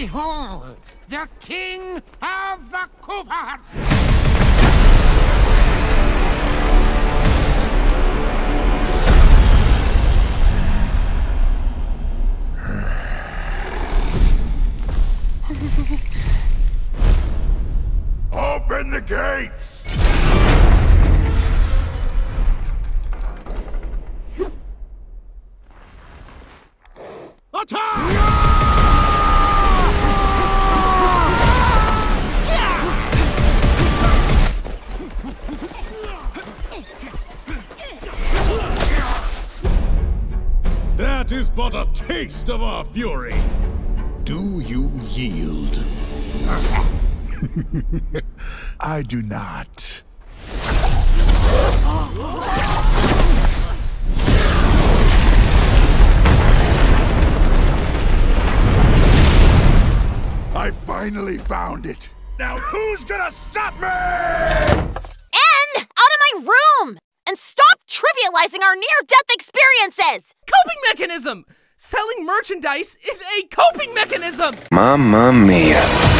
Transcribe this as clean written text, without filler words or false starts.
Behold, the king of the Koopas! Open the gates! Attack! That is but a taste of our fury. Do you yield? I do not. I finally found it. Now who's gonna stop me? And out of my room! And stop trivializing our near-death experiences! Coping mechanism! Selling merchandise is a coping mechanism! Mamma mia.